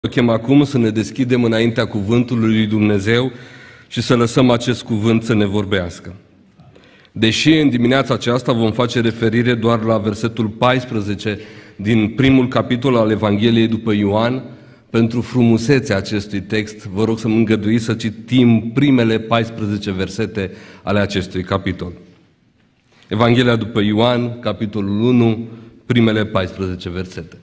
Chem acum să ne deschidem înaintea cuvântului lui Dumnezeu și să lăsăm acest cuvânt să ne vorbească. Deși în dimineața aceasta vom face referire doar la versetul 14 din primul capitol al Evangheliei după Ioan, pentru frumusețea acestui text, vă rog să-mi îngăduiți să citim primele 14 versete ale acestui capitol. Evanghelia după Ioan, capitolul 1, primele 14 versete.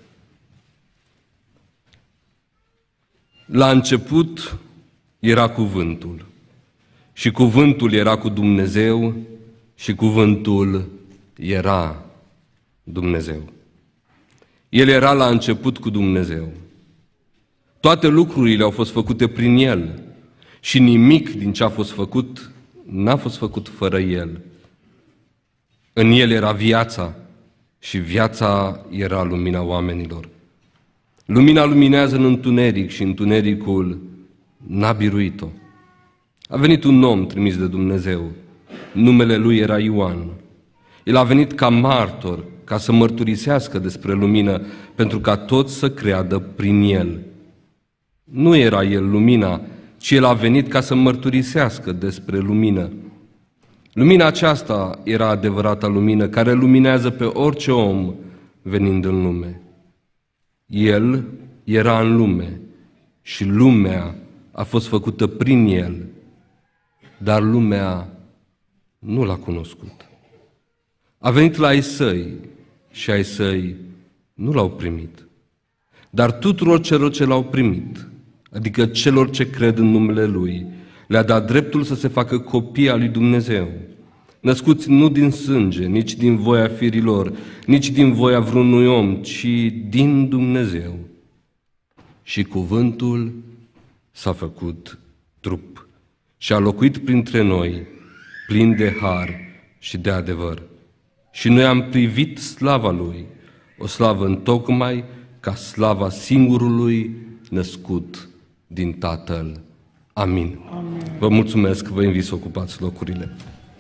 La început era cuvântul și cuvântul era cu Dumnezeu și cuvântul era Dumnezeu. El era la început cu Dumnezeu. Toate lucrurile au fost făcute prin El și nimic din ce a fost făcut n-a fost făcut fără El. În El era viața și viața era lumina oamenilor. Lumina luminează în întuneric și întunericul n-a biruit-o. A venit un om trimis de Dumnezeu. Numele lui era Ioan. El a venit ca martor, ca să mărturisească despre lumină, pentru ca toți să creadă prin el. Nu era el lumina, ci el a venit ca să mărturisească despre lumină. Lumina aceasta era adevărata lumină, care luminează pe orice om venind în lume. El era în lume și lumea a fost făcută prin el, dar lumea nu l-a cunoscut. A venit la ai săi și ai săi nu l-au primit. Dar tuturor celor ce l-au primit, adică celor ce cred în numele Lui, le-a dat dreptul să se facă copii al lui Dumnezeu, născuți nu din sânge, nici din voia firilor, nici din voia vreunui om, ci din Dumnezeu. Și cuvântul s-a făcut trup și a locuit printre noi, plin de har și de adevăr. Și noi am privit slava Lui, o slavă întocmai ca slava singurului născut din Tatăl. Amin. Amin. Vă mulțumesc, vă invit să ocupați locurile.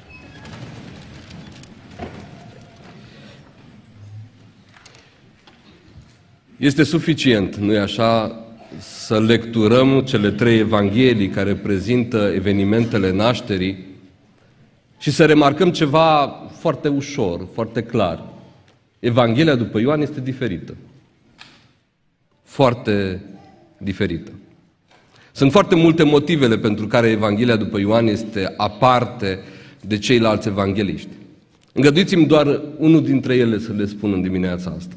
Este suficient, nu-i așa, să lecturăm cele trei evanghelii care prezintă evenimentele nașterii și să remarcăm ceva foarte ușor, foarte clar. Evanghelia după Ioan este diferită. Foarte diferită. Sunt foarte multe motivele pentru care Evanghelia după Ioan este aparte de ceilalți evangheliști. Îngăduiți-mi doar unul dintre ele să le spun în dimineața asta.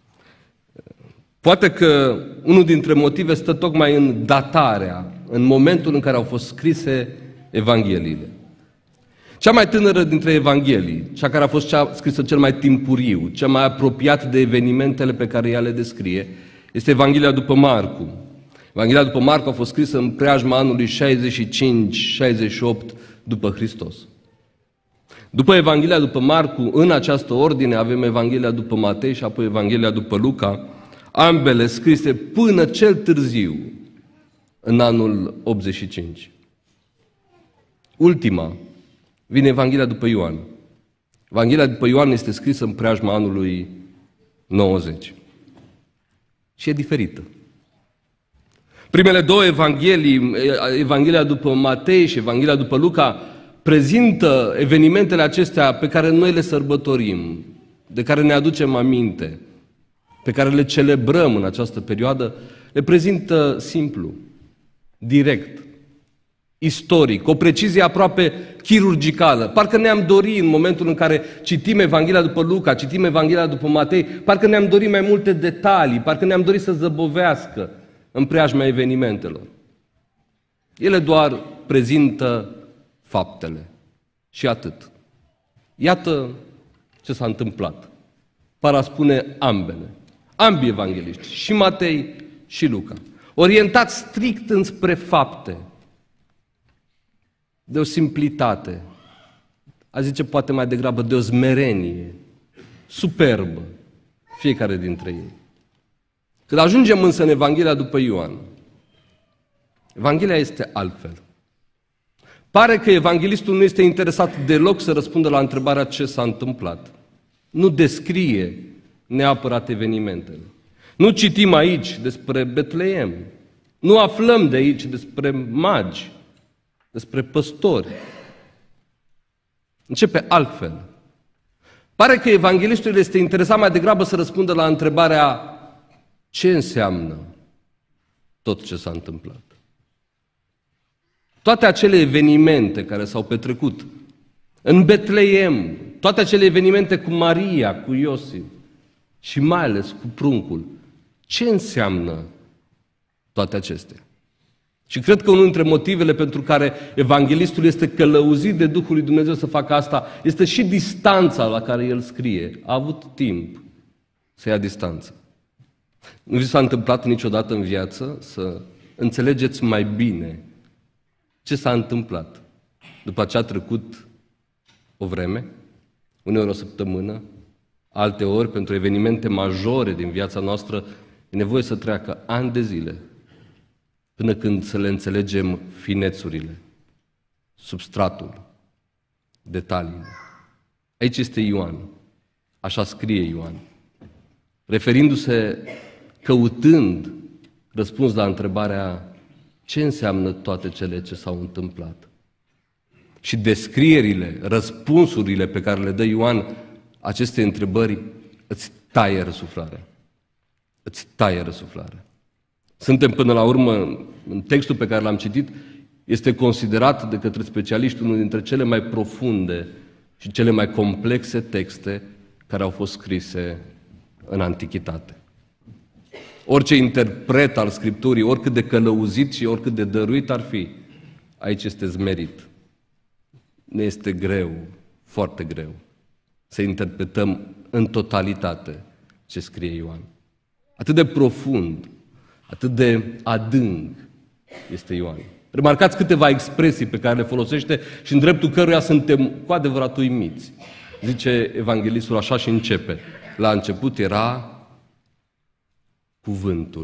Poate că unul dintre motive stă tocmai în datarea, în momentul în care au fost scrise evangheliile. Cea mai tânără dintre evanghelii, cea care a fost scrisă cel mai timpuriu, cea mai apropiat de evenimentele pe care ea le descrie, este Evanghelia după Marcu. Evanghelia după Marcu a fost scrisă în preajma anului 65-68 după Hristos. După Evanghelia după Marcu, în această ordine, avem Evanghelia după Matei și apoi Evanghelia după Luca, ambele scrise până cel târziu, în anul 85. Ultima vine Evanghelia după Ioan. Evanghelia după Ioan este scrisă în preajma anului 90. Și e diferită. Primele două evanghelii, Evanghelia după Matei și Evanghelia după Luca, prezintă evenimentele acestea pe care noi le sărbătorim, de care ne aducem aminte, pe care le celebrăm în această perioadă, le prezintă simplu, direct, istoric, o precizie aproape chirurgicală. Parcă ne-am dorit în momentul în care citim Evanghelia după Luca, citim Evanghelia după Matei, parcă ne-am dorit mai multe detalii, parcă ne-am dorit să zăbovească în preajma evenimentelor. Ele doar prezintă faptele și atât. Iată ce s-a întâmplat. Para spune ambele. Ambii evangheliști, și Matei și Luca, orientați strict înspre fapte, de o simplitate, a zice poate mai degrabă de o smerenie superbă, fiecare dintre ei. Când ajungem însă în Evanghelia după Ioan, Evanghelia este altfel. Pare că evanghelistul nu este interesat deloc să răspundă la întrebarea ce s-a întâmplat. Nu descrie neapărat evenimentele. Nu citim aici despre Betleem. Nu aflăm de aici despre magi, despre păstori. Începe altfel. Pare că evanghelistul este interesat mai degrabă să răspundă la întrebarea ce înseamnă tot ce s-a întâmplat. Toate acele evenimente care s-au petrecut în Betleem, toate acele evenimente cu Maria, cu Iosif și mai ales cu pruncul, ce înseamnă toate acestea? Și cred că unul dintre motivele pentru care evanghelistul este călăuzit de Duhul lui Dumnezeu să facă asta este și distanța la care el scrie. A avut timp să ia distanță. Nu vi s-a întâmplat niciodată în viață să înțelegeți mai bine ce s-a întâmplat după ce a trecut o vreme, uneori o săptămână, alteori pentru evenimente majore din viața noastră e nevoie să treacă ani de zile până când să le înțelegem finețurile, substratul, detaliile. Aici este Ioan, așa scrie Ioan, referindu-se, căutând răspuns la întrebarea ce înseamnă toate cele ce s-au întâmplat. Și descrierile, răspunsurile pe care le dă Ioan aceste întrebări îți taie răsuflarea. Îți taie răsuflarea. Suntem până la urmă, în textul pe care l-am citit, este considerat de către specialiști unul dintre cele mai profunde și cele mai complexe texte care au fost scrise în Antichitate. Orice interpret al Scripturii, oricât de călăuzit și oricât de dăruit ar fi, aici este zmerit. Ne este greu, foarte greu, să interpretăm în totalitate ce scrie Ioan. Atât de profund, atât de adânc este Ioan. Remarcați câteva expresii pe care le folosește și în dreptul căruia suntem cu adevărat uimiți. Zice evanghelistul așa și începe. La început era cuvântul,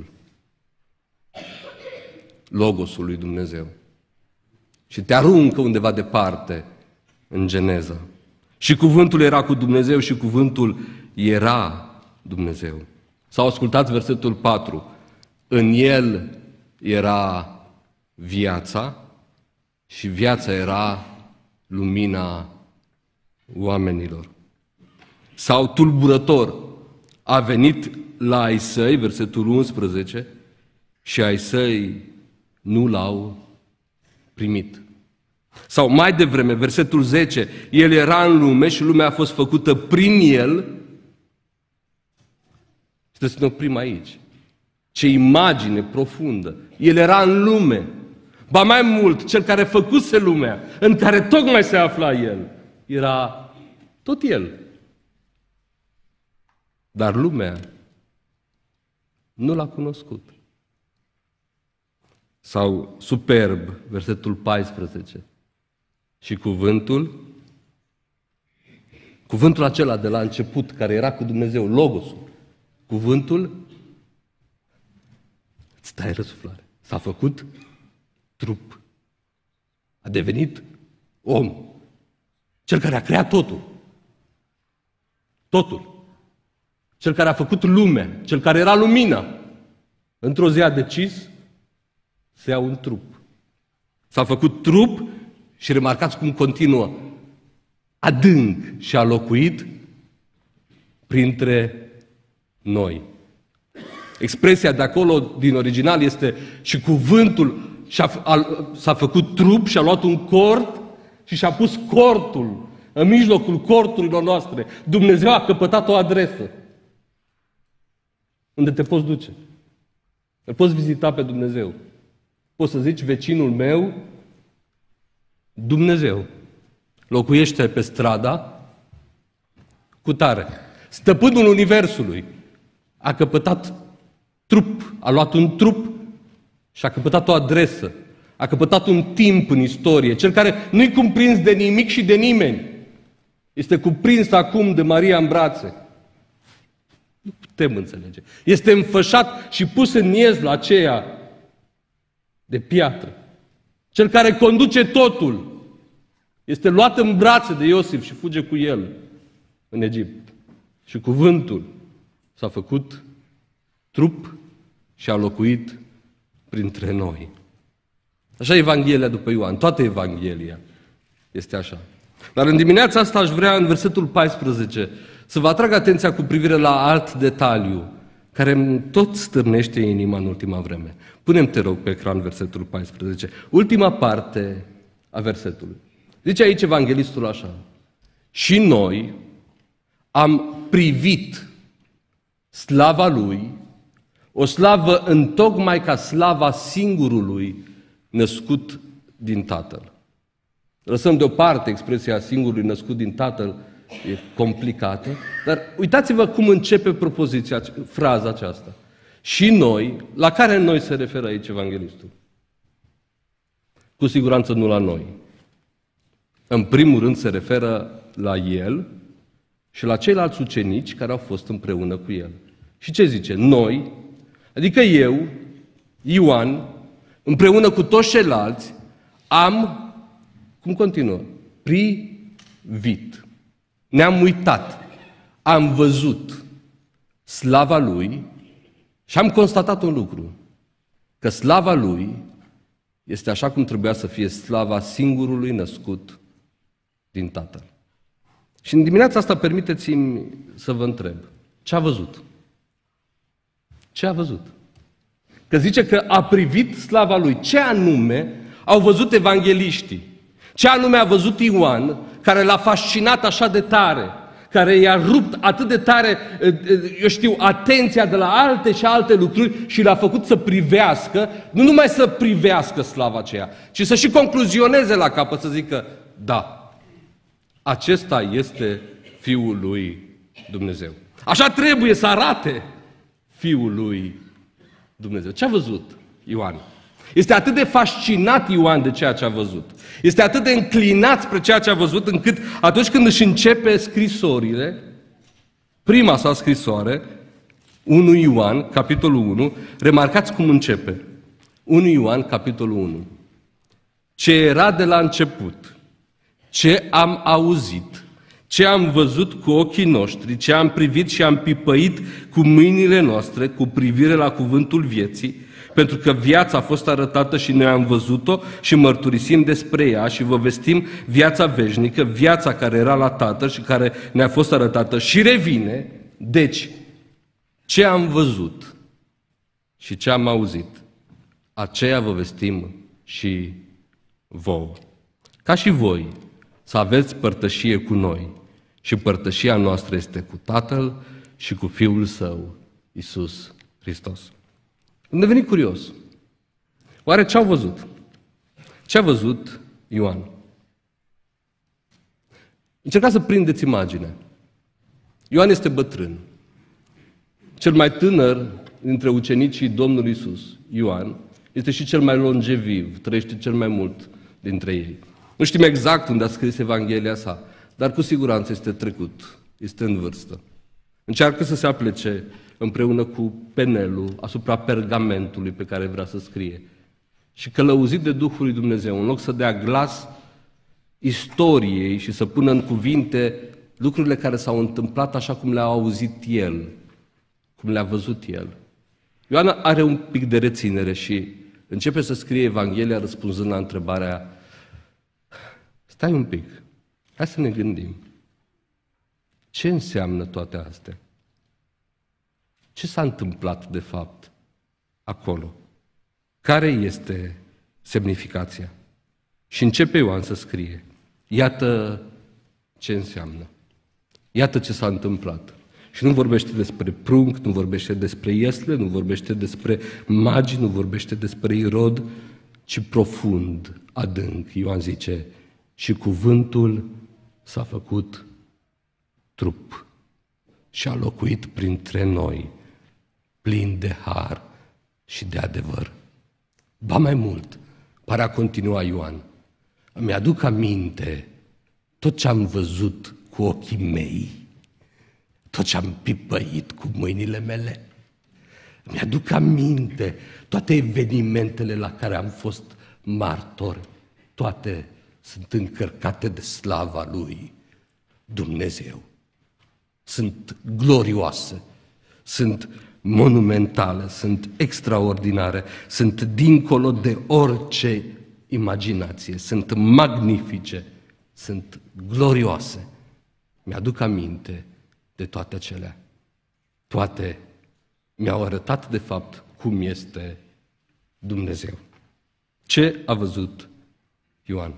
Logosul lui Dumnezeu. Și te aruncă undeva departe în Geneza. Și cuvântul era cu Dumnezeu și cuvântul era Dumnezeu. Sau ascultați versetul 4. În el era viața și viața era lumina oamenilor. Sau tulburător, a venit la ai săi, versetul 11, și ai săi nu l-au primit. Sau mai devreme, versetul 10, el era în lume și lumea a fost făcută prin el. Și trebuie să ne oprim aici. Ce imagine profundă! El era în lume. Ba mai mult, cel care făcuse lumea, în care tocmai se afla el, era tot el. Dar lumea nu l-a cunoscut. Sau superb, versetul 14. Și cuvântul acela de la început, care era cu Dumnezeu, Logosul, cuvântul îți taie răsuflare. S-a făcut trup. A devenit om. Cel care a creat totul. Totul. Cel care a făcut lumea. Cel care era lumina. Într-o zi a decis să ia un trup. S-a făcut trup și remarcați cum continuă. Adânc și a locuit printre noi. Expresia de acolo, din original, este și cuvântul s-a făcut trup și a luat un cort și și-a pus cortul în mijlocul corturilor noastre. Dumnezeu a căpătat o adresă unde te poți duce. Îl poți vizita pe Dumnezeu. Poți să zici, vecinul meu, Dumnezeu, locuiește pe strada cu tare. Stăpânul Universului a căpătat trup, a luat un trup și a căpătat o adresă, a căpătat un timp în istorie, cel care nu-i cuprins de nimic și de nimeni. Este cuprins acum de Maria în brațe. Nu putem înțelege. Este înfășat și pus în iezla aceea de piatră. Cel care conduce totul este luat în brațe de Iosif și fuge cu el în Egipt. Și cuvântul s-a făcut trup și a locuit printre noi. Așa e Evanghelia după Ioan, toată Evanghelia este așa. Dar în dimineața asta aș vrea, în versetul 14, să vă atrag atenția cu privire la alt detaliu care îmi tot stârnește inima în ultima vreme. Punem, te rog, pe ecran versetul 14. Ultima parte a versetului. Zice aici evanghelistul așa: și noi am privit slava Lui, o slavă întocmai ca slava singurului născut din Tatăl. Lăsăm deoparte expresia singurului născut din Tatăl, e complicată, dar uitați-vă cum începe propoziția, fraza aceasta. Și noi, la care noi se referă aici evanghelistul? Cu siguranță nu la noi. În primul rând se referă la el și la ceilalți ucenici care au fost împreună cu el. Și ce zice? Noi, adică eu, Ioan, împreună cu toți ceilalți, am, cum continuă? Privit. Ne-am uitat. Am văzut slava Lui și am constatat un lucru. Că slava Lui este așa cum trebuia să fie slava singurului născut din Tatăl. Și în dimineața asta permiteți-mi să vă întreb. Ce a văzut? Ce a văzut? Că zice că a privit slava Lui. Ce anume au văzut evangeliștii? Ce anume a văzut Ioan, care l-a fascinat așa de tare, care i-a rupt atât de tare, eu știu, atenția de la alte și alte lucruri și l-a făcut să privească, nu numai să privească slava aceea, ci să și concluzioneze la capăt, să zică, da, acesta este Fiul lui Dumnezeu. Așa trebuie să arate Fiul lui Dumnezeu. Ce a văzut Ioan? Este atât de fascinat Ioan de ceea ce a văzut. Este atât de înclinat spre ceea ce a văzut, încât atunci când își începe scrisorile, prima sa scrisoare, 1 Ioan, capitolul 1, remarcați cum începe. 1 Ioan, capitolul 1. Ce era de la început, ce am auzit, ce am văzut cu ochii noștri, ce am privit și am pipăit cu mâinile noastre cu privire la cuvântul vieții, pentru că viața a fost arătată și noi am văzut-o și mărturisim despre ea și vă vestim viața veșnică, viața care era la Tatăl și care ne-a fost arătată și revine. Deci, ce am văzut și ce am auzit, aceea vă vestim și vouă. Ca și voi să aveți părtășie cu noi și părtășia noastră este cu Tatăl și cu Fiul Său, Iisus Hristos. Am devenit curios. Oare ce au văzut? Ce a văzut Ioan? Încercați să prindeți imaginea. Ioan este bătrân. Cel mai tânăr dintre ucenicii Domnului Iisus, Ioan, este și cel mai longeviv, trăiește cel mai mult dintre ei. Nu știm exact unde a scris Evanghelia sa, dar cu siguranță este trecut, este în vârstă. Încearcă să se aplece împreună cu penelul asupra pergamentului pe care vrea să scrie. Și călăuzit de Duhul lui Dumnezeu, în loc să dea glas istoriei și să pună în cuvinte lucrurile care s-au întâmplat așa cum le-a auzit el, cum le-a văzut el. Ioan are un pic de reținere și începe să scrie Evanghelia răspunzând la întrebarea: stai un pic, hai să ne gândim. Ce înseamnă toate astea? Ce s-a întâmplat de fapt acolo? Care este semnificația? Și începe Ioan să scrie. Iată ce înseamnă. Iată ce s-a întâmplat. Și nu vorbește despre prunc, nu vorbește despre iesle, nu vorbește despre magi, nu vorbește despre Irod, ci profund, adânc. Ioan zice, și cuvântul s-a făcut trup și a locuit printre noi, plin de har și de adevăr. Ba mai mult, pare a continua Ioan, îmi aduc aminte tot ce am văzut cu ochii mei, tot ce am pipăit cu mâinile mele. Îmi aduc aminte toate evenimentele la care am fost martor, toate sunt încărcate de slava lui Dumnezeu. Sunt glorioase, sunt monumentale, sunt extraordinare, sunt dincolo de orice imaginație, sunt magnifice, sunt glorioase. Mi-aduc aminte de toate acelea. Toate mi-au arătat de fapt cum este Dumnezeu. Ce a văzut Ioan?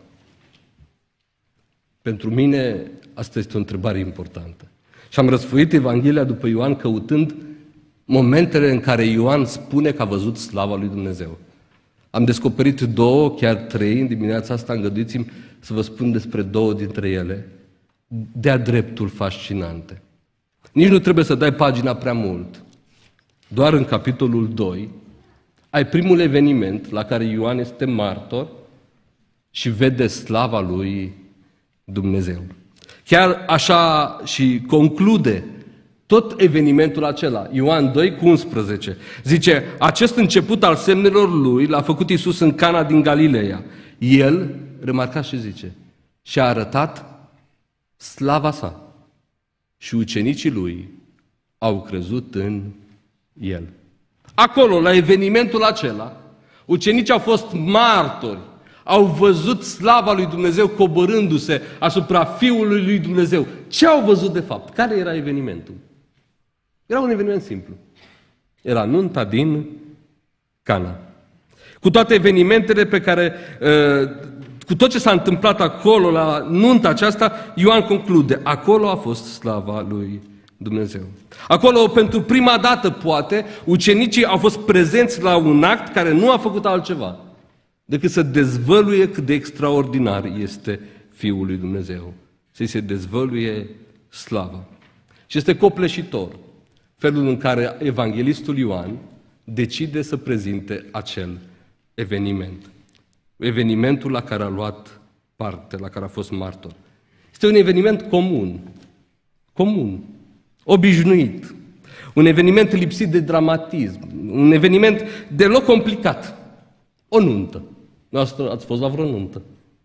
Pentru mine asta este o întrebare importantă. Și am răsfoit Evanghelia după Ioan căutând momentele în care Ioan spune că a văzut slava lui Dumnezeu. Am descoperit 2, chiar 3, în dimineața asta îngăduiți-mi să vă spun despre 2 dintre ele, de-a dreptul fascinante. Nici nu trebuie să dai pagina prea mult. Doar în capitolul 2 ai primul eveniment la care Ioan este martor și vede slava lui Dumnezeu. Chiar așa și conclude tot evenimentul acela. Ioan 2:11 zice: acest început al semnelor lui l-a făcut Iisus în Cana din Galileea. El, remarcați ce zice, și-a arătat slava sa și ucenicii lui au crezut în el. Acolo, la evenimentul acela, ucenicii au fost martori, au văzut slava lui Dumnezeu coborându-se asupra Fiului lui Dumnezeu. Ce au văzut de fapt? Care era evenimentul? Era un eveniment simplu. Era nunta din Cana. Cu toate evenimentele pe care, cu tot ce s-a întâmplat acolo, la nunta aceasta, Ioan conclude: acolo a fost slava lui Dumnezeu. Acolo, pentru prima dată, poate, ucenicii au fost prezenți la un act care nu a făcut altceva decât să dezvăluie cât de extraordinar este Fiul lui Dumnezeu. Să-i se dezvăluie slava. Și este copleșitor felul în care evanghelistul Ioan decide să prezinte acel eveniment. Evenimentul la care a luat parte, la care a fost martor. Este un eveniment comun, obișnuit, un eveniment lipsit de dramatism, un eveniment deloc complicat. O nuntă. Noastră ați fost la vreo nuntă?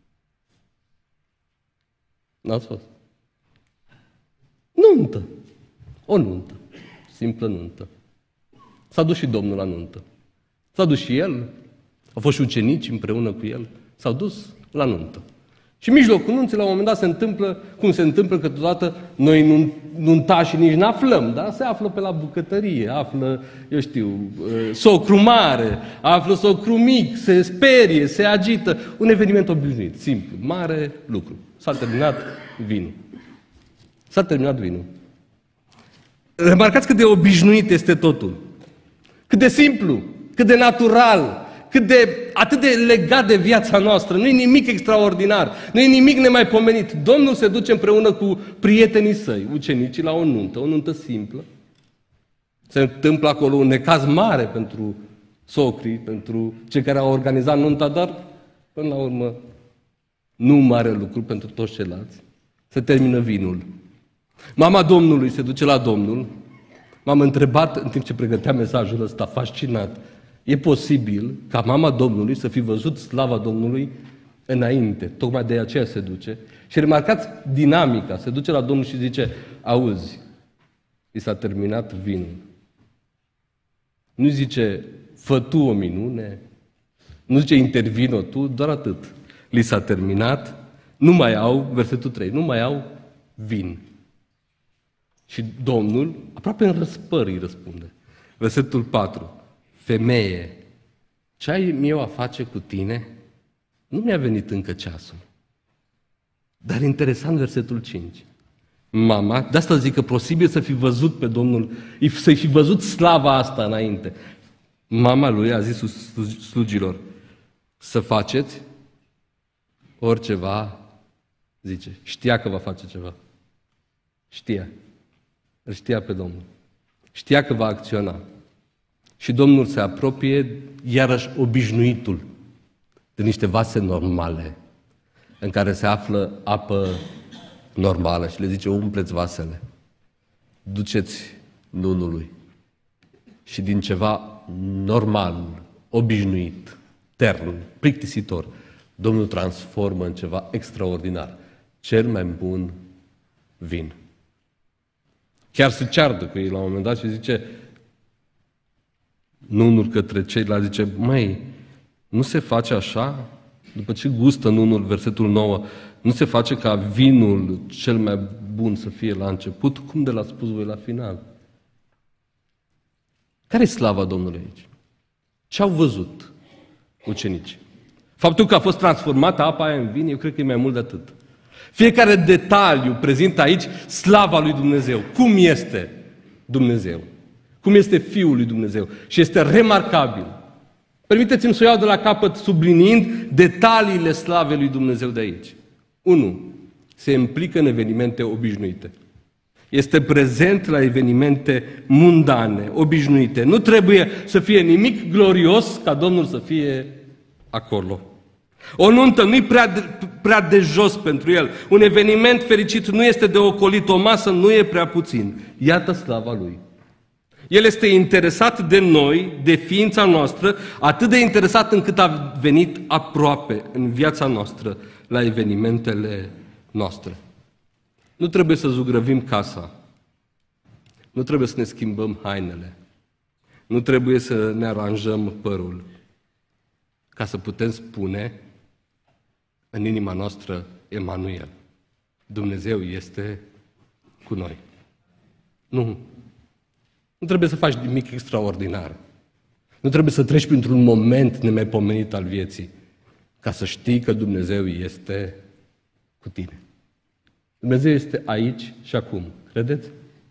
N-ați fost? Nuntă. O nuntă. Simplă nuntă. S-a dus și Domnul la nuntă. S-a dus și El. Au fost și ucenici împreună cu El. S-au dus la nuntă. Și în mijlocul nunții, la un moment dat, se întâmplă, cum se întâmplă că totodată noi nuntașii nici n-aflăm, dar se află pe la bucătărie, află, eu știu, socru mare, află socru mic, se sperie, se agită. Un eveniment obișnuit, simplu, mare lucru. S-a terminat vinul. S-a terminat vinul. Remarcați cât de obișnuit este totul. Cât de simplu, cât de natural, atât de legat de viața noastră. Nu e nimic extraordinar, nu e nimic nemaipomenit. Domnul se duce împreună cu prietenii săi, ucenicii, la o nuntă simplă. Se întâmplă acolo un necaz mare pentru socrii, pentru cei care au organizat nunta, dar până la urmă nu mare lucru pentru toți ceilalți. Se termină vinul. Mama Domnului se duce la Domnul. M-am întrebat în timp ce pregăteam mesajul ăsta, fascinat, e posibil ca mama Domnului să fi văzut slava Domnului înainte, tocmai de aceea se duce. Și remarcați dinamica, se duce la Domnul și zice: auzi, i s-a terminat vinul. Nu zice: fă tu o minune, nu zice: intervino tu, doar atât. Li s-a terminat, nu mai au, versetul 3, nu mai au vin. Și Domnul, aproape în răspăr, îi răspunde. Versetul 4. Femeie, ce ai eu a face cu tine? Nu mi-a venit încă ceasul. Dar interesant versetul 5. Mama, de asta zic că posibil să fi văzut pe Domnul, să-i fi văzut slava asta înainte. Mama lui a zis slugilor: să faceți oriceva, zice. Știa că va face ceva. Știa. Îl știa pe Domnul. Știa că va acționa. Și Domnul se apropie, iarăși obișnuitul, de niște vase normale, în care se află apă normală și le zice: umpleți vasele, duceți nunului. Și din ceva normal, obișnuit, tern, plictisitor, Domnul transformă în ceva extraordinar, cel mai bun vin. Chiar se ceartă cu ei la un moment dat și zice: Nunul către ceilalți zice, măi, nu se face așa? După ce gustă nunul, versetul 9, nu se face ca vinul cel mai bun să fie la început? Cum de l-ați spus voi la final? Care-i slava Domnului aici? Ce au văzut ucenicii? Faptul că a fost transformată apa aia în vin, eu cred că e mai mult de atât. Fiecare detaliu prezintă aici slava lui Dumnezeu. Cum este Dumnezeu? Cum este Fiul lui Dumnezeu? Și este remarcabil. Permiteți-mi să o iau de la capăt subliniind detaliile slavei lui Dumnezeu de aici. 1. Se implică în evenimente obișnuite. Este prezent la evenimente mundane, obișnuite. Nu trebuie să fie nimic glorios ca Domnul să fie acolo. O nuntă nu-i prea de jos pentru el. Un eveniment fericit nu este de ocolit. O masă nu e prea puțin. Iată slava lui. El este interesat de noi, de ființa noastră, atât de interesat încât a venit aproape în viața noastră la evenimentele noastre. Nu trebuie să zugrăvim casa. Nu trebuie să ne schimbăm hainele. Nu trebuie să ne aranjăm părul. Ca să putem spune în inima noastră, Emanuel, Dumnezeu este cu noi. Nu. Nu trebuie să faci nimic extraordinar. Nu trebuie să treci printr-un moment nemaipomenit al vieții ca să știi că Dumnezeu este cu tine. Dumnezeu este aici și acum. Credeți?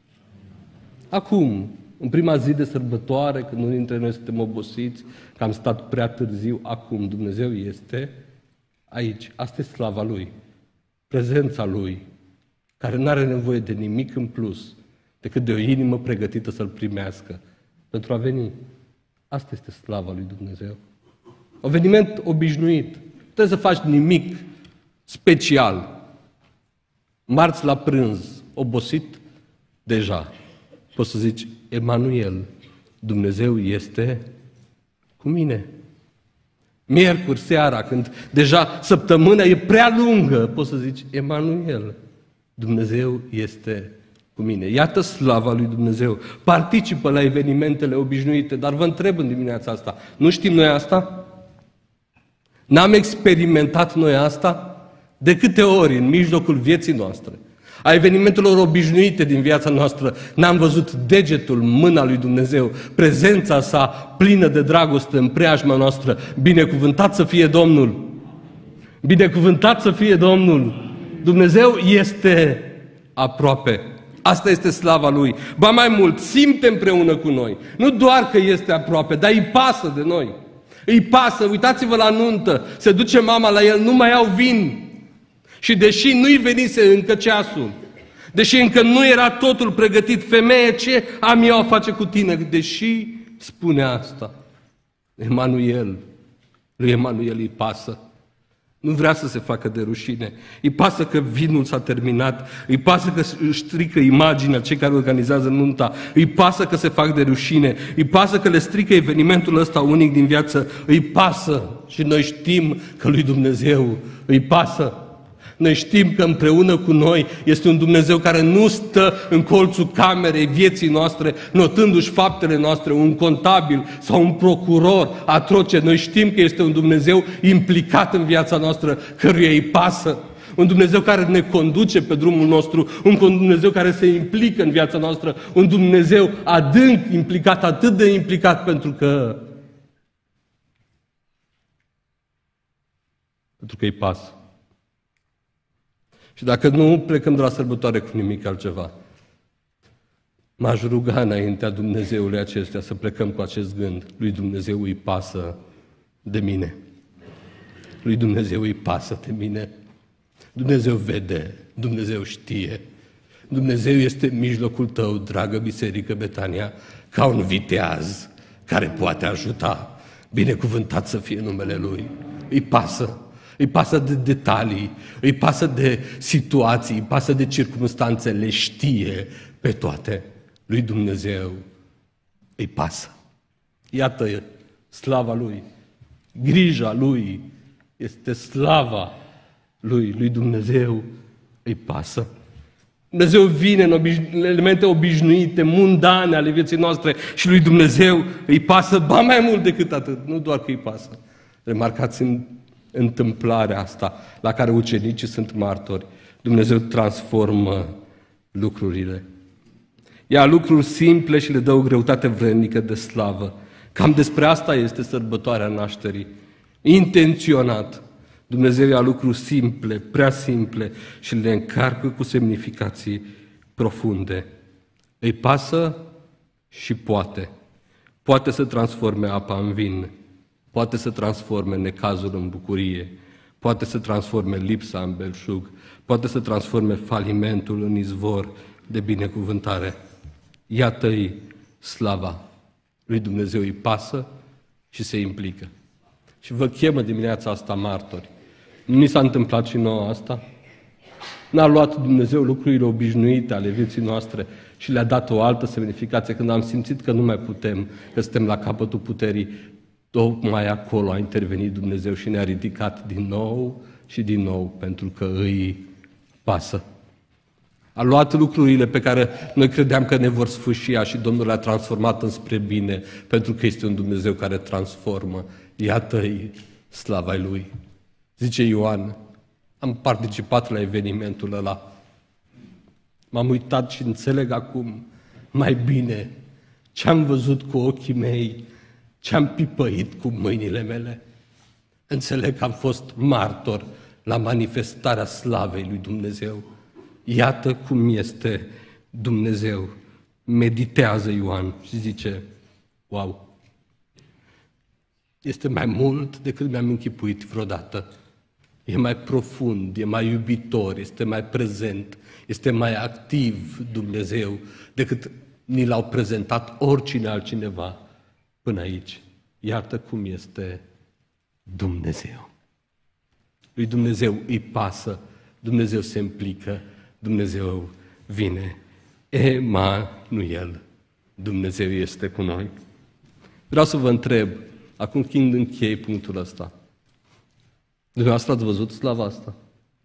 Acum, în prima zi de sărbătoare, când unii dintre noi suntem obosiți, că am stat prea târziu, acum Dumnezeu este aici. Asta e slava Lui. Prezența Lui, care nu are nevoie de nimic în plus, decât de o inimă pregătită să-L primească pentru a veni. Asta este slava lui Dumnezeu. Un eveniment obișnuit. Nu trebuie să faci nimic special. Marți la prânz, obosit deja. Poți să zici, Emanuel, Dumnezeu este cu mine. Miercuri seara, când deja săptămâna e prea lungă, poți să zici, Emanuel, Dumnezeu este cu mine. Iată slava lui Dumnezeu. Participă la evenimentele obișnuite, dar vă întreb în dimineața asta, nu știm noi asta? N-am experimentat noi asta? De câte ori în mijlocul vieții noastre, a evenimentelor obișnuite din viața noastră, n-am văzut degetul, mâna lui Dumnezeu, prezența sa plină de dragoste în preajma noastră. Binecuvântat să fie Domnul! Binecuvântat să fie Domnul! Dumnezeu este aproape. Asta este slava Lui. Ba mai mult, simte împreună cu noi. Nu doar că este aproape, dar îi pasă de noi. Îi pasă, uitați-vă la nuntă, se duce mama la el, nu mai au vin. Și deși nu-i venise încă ceasul, deși încă nu era totul pregătit, femeie, ce am eu a face cu tine? Deși spune asta, Emanuel, lui Emanuel îi pasă. Nu vrea să se facă de rușine. Îi pasă că vinul s-a terminat, îi pasă că își strică imaginea cei care organizează nunta, îi pasă că se fac de rușine, îi pasă că le strică evenimentul ăsta unic din viață, îi pasă. Și noi știm că lui Dumnezeu îi pasă. Noi știm că împreună cu noi este un Dumnezeu care nu stă în colțul camerei vieții noastre, notându-și faptele noastre, un contabil sau un procuror atroce. Noi știm că este un Dumnezeu implicat în viața noastră, căruia îi pasă. Un Dumnezeu care ne conduce pe drumul nostru, un Dumnezeu care se implică în viața noastră, un Dumnezeu adânc implicat, atât de implicat pentru că îi pasă. Și dacă nu plecăm de la sărbătoare cu nimic altceva, m-aș ruga înaintea Dumnezeului acestuia să plecăm cu acest gând. Lui Dumnezeu îi pasă de mine. Lui Dumnezeu îi pasă de mine. Dumnezeu vede, Dumnezeu știe. Dumnezeu este în mijlocul tău, dragă Biserică Betania, ca un viteaz care poate ajuta. Binecuvântat să fie numele Lui. Îi pasă. Îi pasă de detalii, îi pasă de situații, îi pasă de circumstanțe, le știe pe toate. Lui Dumnezeu îi pasă. Iată slava Lui, grija Lui este slava Lui. Lui Dumnezeu îi pasă. Dumnezeu vine în elemente obișnuite, mundane ale vieții noastre și lui Dumnezeu îi pasă, ba mai mult decât atât, nu doar că îi pasă. Remarcați în întâmplarea asta la care ucenicii sunt martori. Dumnezeu transformă lucrurile. Ia lucruri simple și le dă o greutate vrednică de slavă. Cam despre asta este sărbătoarea nașterii. Intenționat. Dumnezeu ia lucruri simple, prea simple și le încarcă cu semnificații profunde. Îi pasă și poate. Poate să transforme apa în vin. Poate să transforme necazul în bucurie. Poate să transforme lipsa în belșug. Poate să transforme falimentul în izvor de binecuvântare. Iată-i slava lui Dumnezeu, îi pasă și se implică. Și vă chemă dimineața asta martori. Nu ni s-a întâmplat și nouă asta? N-a luat Dumnezeu lucrurile obișnuite ale vieții noastre și le-a dat o altă semnificație când am simțit că nu mai putem, că suntem la capătul puterii. Tocmai acolo a intervenit Dumnezeu și ne-a ridicat din nou și din nou pentru că îi pasă. A luat lucrurile pe care noi credeam că ne vor sfâșia și Domnul le-a transformat înspre bine, pentru că este un Dumnezeu care transformă. Iată-i slava Lui. Zice Ioan, am participat la evenimentul ăla. M-am uitat și înțeleg acum mai bine ce am văzut cu ochii mei, ce am pipăit cu mâinile mele. Înțeleg că am fost martor la manifestarea slavei lui Dumnezeu. Iată cum este Dumnezeu. Meditează Ioan și zice, wow, este mai mult decât mi-am închipuit vreodată. E mai profund, e mai iubitor, este mai prezent, este mai activ Dumnezeu decât ni l-au prezentat oricine altcineva până aici. Iată cum este Dumnezeu. Lui Dumnezeu îi pasă, Dumnezeu se implică, Dumnezeu vine. Emanuel, Dumnezeu este cu noi. Vreau să vă întreb, acum când închei punctul ăsta, dumneavoastră ați văzut slava asta?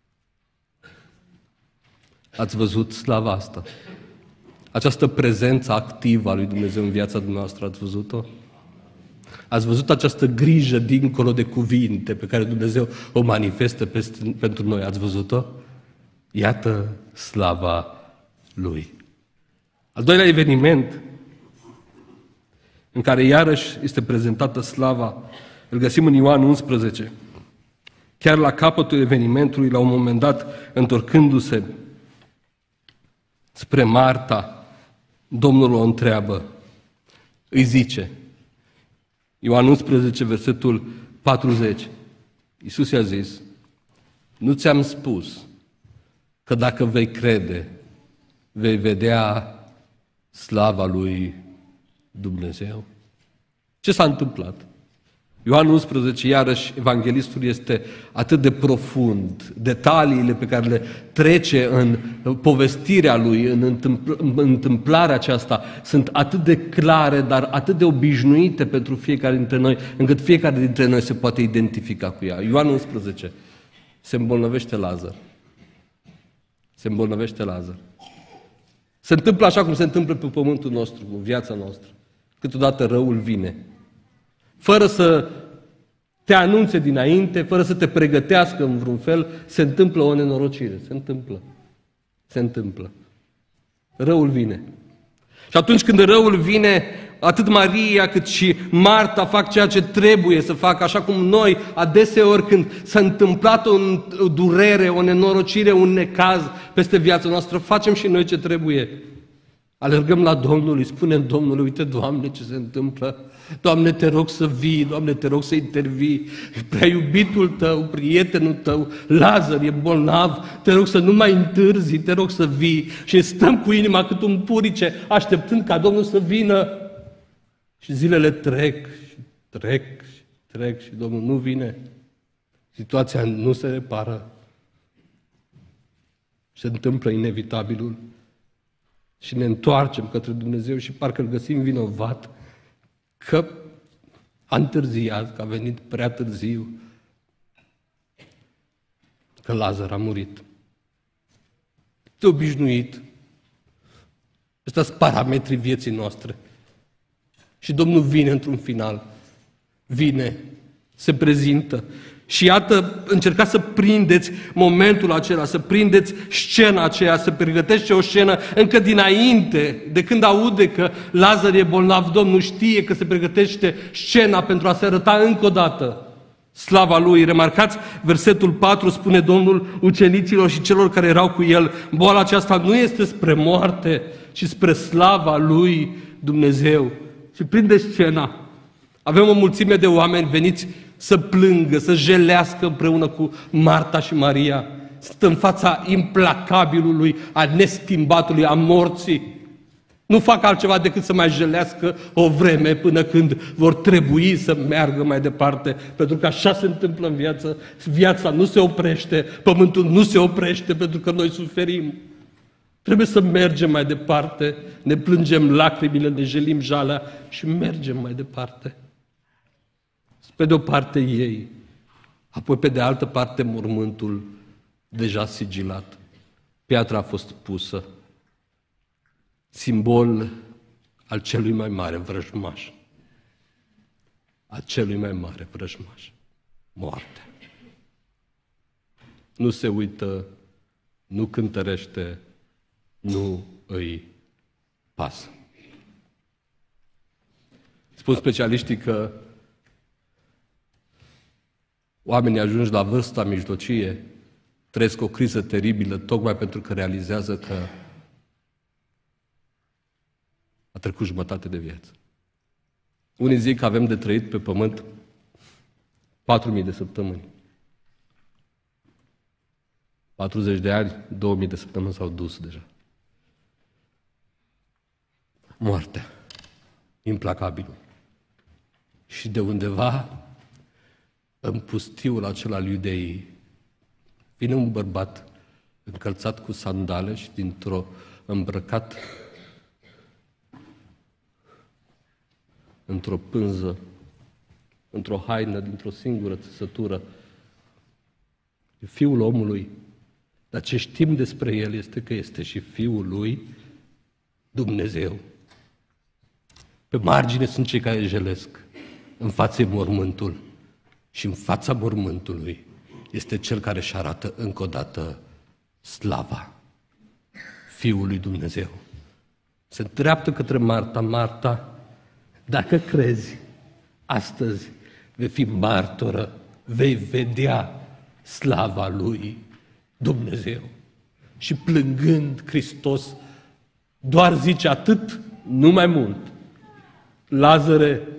Ați văzut slava asta? Această prezență activă a lui Dumnezeu în viața dumneavoastră, ați văzut-o? Ați văzut această grijă dincolo de cuvinte pe care Dumnezeu o manifestă pentru noi, ați văzut-o? Iată slava Lui. Al doilea eveniment în care iarăși este prezentată slava, îl găsim în Ioan 11. Chiar la capătul evenimentului, la un moment dat, întorcându-se spre Marta, Domnul o întreabă, îi zice, Ioan 11, versetul 40, Iisus i-a zis, nu ți-am spus că dacă vei crede, vei vedea slava lui Dumnezeu? Ce s-a întâmplat? Ioan 11, iarăși, evanghelistul este atât de profund, detaliile pe care le trece în povestirea lui, în întâmplarea aceasta, sunt atât de clare, dar atât de obișnuite pentru fiecare dintre noi, încât fiecare dintre noi se poate identifica cu ea. Ioan 11, se îmbolnăvește Lazar. Se îmbolnăvește Lazar. Se întâmplă așa cum se întâmplă pe pământul nostru, în viața noastră. Câteodată răul vine. Fără să te anunțe dinainte, fără să te pregătească în vreun fel, se întâmplă o nenorocire. Se întâmplă. Răul vine. Și atunci când răul vine, atât Maria cât și Marta fac ceea ce trebuie să facă, așa cum noi, adeseori când s-a întâmplat o durere, o nenorocire, un necaz peste viața noastră, facem și noi ce trebuie. Alergăm la Domnul, îi spunem Domnului, uite, Doamne, ce se întâmplă? Doamne, te rog să vii, Doamne, te rog să intervii. Prea iubitul tău, prietenul tău, Lazar, e bolnav, te rog să nu mai întârzi, te rog să vii. Și stăm cu inima cât un purice, așteptând ca Domnul să vină. Și zilele trec și Domnul nu vine. Situația nu se repară. Se întâmplă inevitabilul. Și ne întoarcem către Dumnezeu și parcă îl găsim vinovat că a întârziat, că a venit prea târziu, că Lazar a murit. de obișnuit. Ăsta sunt parametrii vieții noastre. Și Domnul vine într-un final. Vine, se prezintă. Și iată, încercați să prindeți momentul acela, să prindeți scena aceea, să pregătește o scenă încă dinainte, de când aude că Lazar e bolnav, Domnul știe că se pregătește scena pentru a se arăta încă o dată slava Lui. Remarcați, versetul 4 spune Domnul ucenicilor și celor care erau cu El, boala aceasta nu este spre moarte, ci spre slava Lui Dumnezeu. Și prinde scena. Avem o mulțime de oameni veniți să plângă, să jelească împreună cu Marta și Maria. Sunt în fața implacabilului, a neschimbatului, a morții. Nu fac altceva decât să mai jelească o vreme până când vor trebui să meargă mai departe. Pentru că așa se întâmplă în viață. Viața nu se oprește, pământul nu se oprește pentru că noi suferim. Trebuie să mergem mai departe, ne plângem lacrimile, ne jelim jalea și mergem mai departe. Pe de o parte ei, apoi pe de altă parte mormântul deja sigilat. Piatra a fost pusă, simbol al celui mai mare vrăjmaș. A celui mai mare vrăjmaș. Moartea. Nu se uită, nu cântărește, nu îi pasă. Spun specialiștii că oamenii ajungi la vârsta mijlocie trăiesc o criză teribilă tocmai pentru că realizează că a trecut jumătate de viață. Unii zic că avem de trăit pe pământ 4.000 de săptămâni. 40 de ani, 2.000 de săptămâni s-au dus deja. Moartea, implacabilul. Și de undeva, în pustiul acela al Iudeii, vine un bărbat încălțat cu sandale și îmbrăcat într-o pânză, într-o haină, dintr-o singură țesătură. E Fiul omului, dar ce știm despre El este că este și Fiul lui Dumnezeu. Pe margine sunt cei care jelesc, în fața mormântul și în fața mormântului este Cel care își arată încă o dată slava, Fiul lui Dumnezeu. Se îndreaptă către Marta, Marta, dacă crezi, astăzi vei fi martoră, vei vedea slava lui Dumnezeu. Și plângând, Hristos doar zice atât, nu mai mult. Lazare,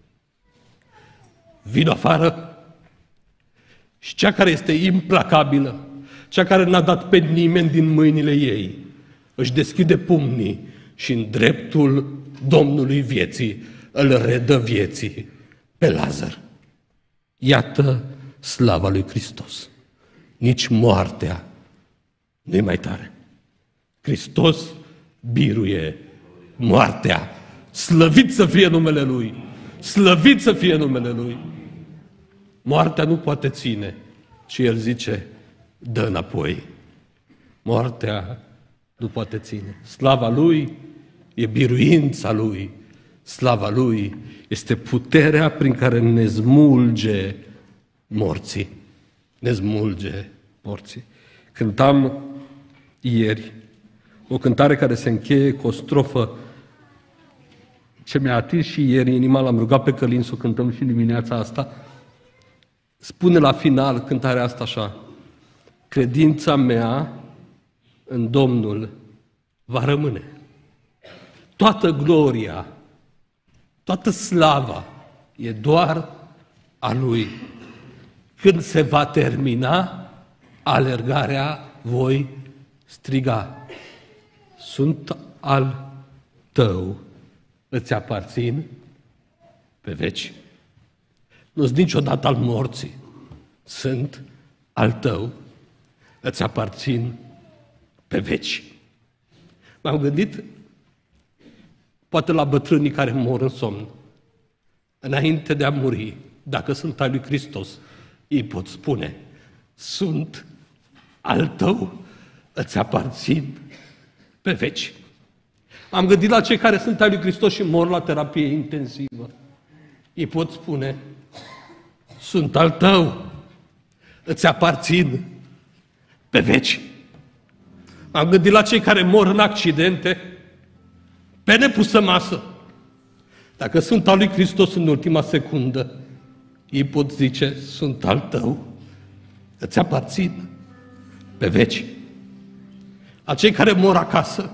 vino afară. Și cea care este implacabilă, cea care n-a dat pe nimeni din mâinile ei, își deschide pumnii și în dreptul Domnului vieții îl redă vieții pe Lazar. Iată slava lui Hristos. Nici moartea nu-i mai tare. Hristos biruie moartea. Slăvit să fie numele Lui! Slăvit să fie numele Lui! Moartea nu poate ține, ci El zice, dă înapoi. Moartea nu poate ține. Slava Lui e biruința Lui. Slava Lui este puterea prin care ne smulge morții. Ne smulge morții. Cântam ieri o cântare care se încheie cu o strofă ce mi-a atins și ieri inima, l-am rugat pe Călin să o cântăm și dimineața asta. Spune la final cântarea asta așa: credința mea în Domnul va rămâne. Toată gloria, toată slava e doar a Lui. Când se va termina alergarea, voi striga: sunt al Tău, îți aparțin pe veci. Nu-s niciodată al morții, sunt al Tău, îți aparțin pe veci. M-am gândit poate la bătrânii care mor în somn. Înainte de a muri, dacă sunt al lui Hristos, ei pot spune: sunt al Tău, îți aparțin pe veci. Am gândit la cei care sunt ai lui Hristos și mor la terapie intensivă. Îi pot spune, sunt al tău, îți aparțin pe veci. Am gândit la cei care mor în accidente, pe nepusă masă. Dacă sunt al lui Hristos în ultima secundă, îi pot zice, sunt al tău, îți aparțin pe veci. A cei care mor acasă.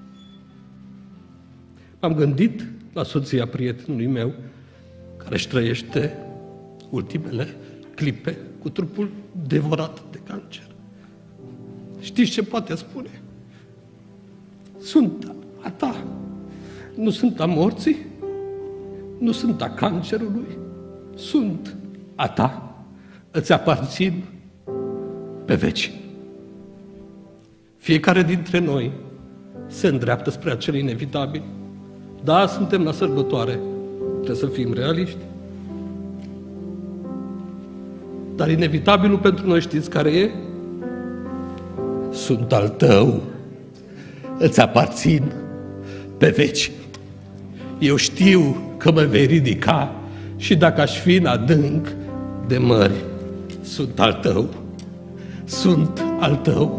M-am gândit la soția prietenului meu, care își trăiește ultimele clipe cu trupul devorat de cancer. Știți ce poate spune? Sunt a ta, nu sunt a morții, nu sunt a cancerului, sunt a ta, îți aparțin pe veci. Fiecare dintre noi se îndreaptă spre acel inevitabil. Da, suntem la sărbătoare, trebuie să fim realiști. Dar inevitabilul pentru noi știți care e? Sunt al tău, îți aparțin pe veci. Eu știu că mă vei ridica și dacă aș fi în adânc de mări, sunt al tău, sunt al tău.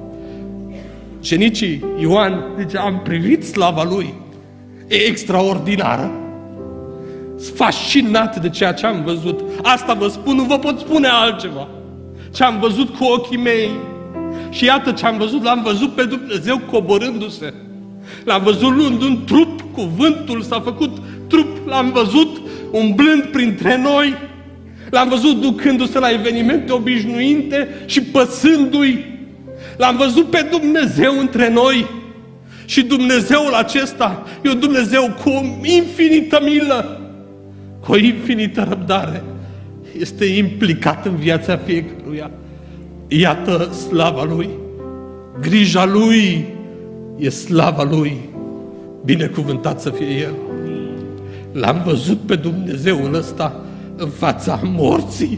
Ucenicii Ioan zice, am privit slava lui, e extraordinară. Sunt fascinat de ceea ce am văzut. Asta vă spun, nu vă pot spune altceva. Ce am văzut cu ochii mei. Și iată ce am văzut, l-am văzut pe Dumnezeu coborându-se. L-am văzut luând un trup, cuvântul s-a făcut trup, l-am văzut umblând printre noi, l-am văzut ducându-se la evenimente obișnuite și păsându-i. L-am văzut pe Dumnezeu între noi și Dumnezeul acesta e un Dumnezeu cu o infinită milă, cu o infinită răbdare. Este implicat în viața fiecăruia. Iată slava Lui, grija Lui e slava Lui, binecuvântat să fie El. L-am văzut pe Dumnezeul ăsta în fața morții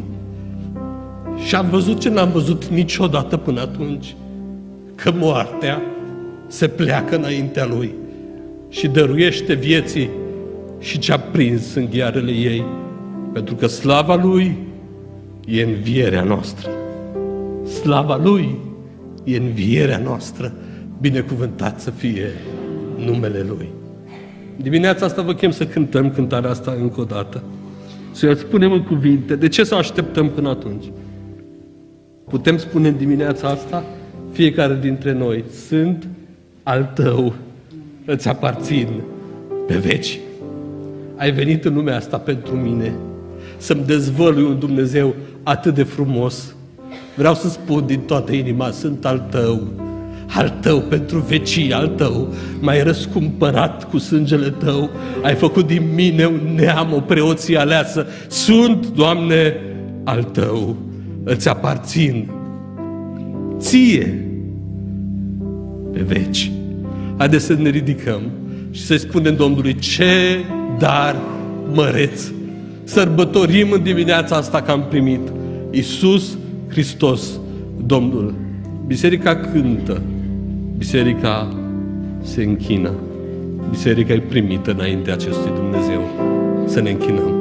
și am văzut ce n-am văzut niciodată până atunci, că moartea se pleacă înaintea Lui și dăruiește vieții și ce-a prins în ghearele ei, pentru că slava Lui e învierea noastră. Slava Lui e învierea noastră, binecuvântat să fie numele Lui. Dimineața asta vă chem să cântăm cântarea asta încă o dată. Să o spunem în cuvinte. De ce să așteptăm până atunci? Putem spune în dimineața asta, fiecare dintre noi, sunt al tău, îți aparțin pe veci. Ai venit în lumea asta pentru mine, să-mi dezvălui un Dumnezeu atât de frumos. Vreau să spun din toată inima, sunt al tău pentru vecii, al tău. M-ai răscumpărat cu sângele tău, ai făcut din mine un neam, o preoție aleasă. Sunt, Doamne, al tău, îți aparțin ție pe veci. Haideți să ne ridicăm și să-i spunem Domnului, ce dar măreț sărbătorim în dimineața asta că am primit. Iisus Hristos, Domnul. Biserica cântă, biserica se închină, biserica e primită înaintea acestui Dumnezeu. Să ne închinăm.